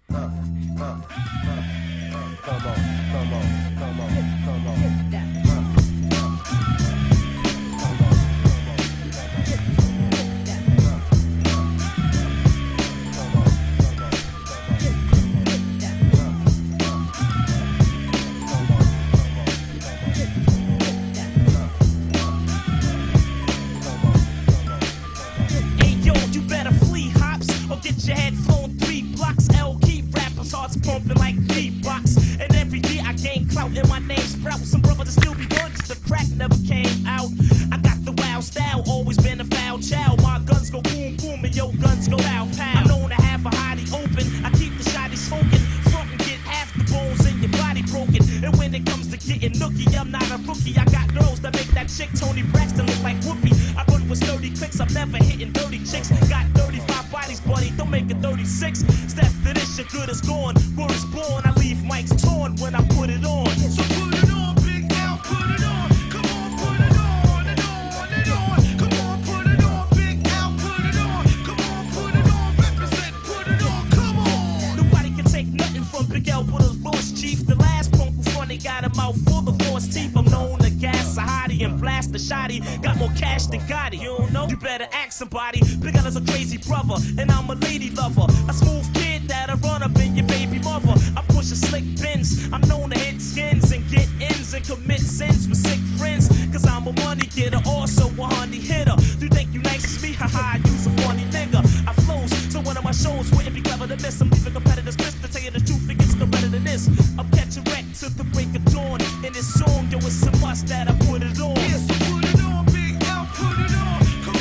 Somebody, Big L is a crazy brother, and I'm a lady lover. A smooth kid that'll run up in your baby mother. I push a slick Benz, I'm known to hit skins and get ins and commit sins with sick friends. Cause I'm a money getter, also a honey hitter. Do you think you nice as me? Haha, you's a funny nigga. I flows, so one of my shows wouldn't be clever to miss. I'm leaving competitors pissed to tell you the truth, it gets no better than this. I'm catching wreck to the break of dawn. In this song, yo, it's a must that I put it on. Yes, so put it on, Big L, put it on.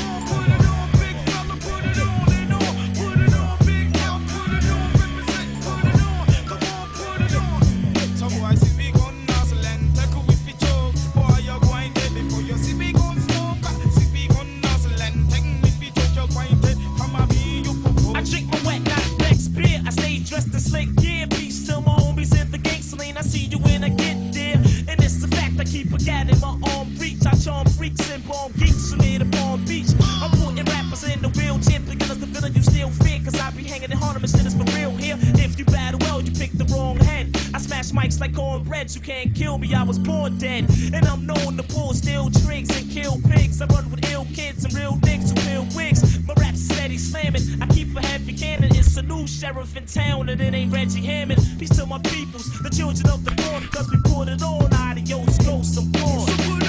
Like cornbread, you can't kill me, I was born dead. And I'm known to pull steel tricks and kill pigs. I run with ill kids and real niggas who fill wigs. My rap's steady slamming, I keep a heavy cannon. It's a new sheriff in town and it ain't Reggie Hammond. Peace to my peoples, the children of the born, cause we put it on. Adios, ghosts, I'm born.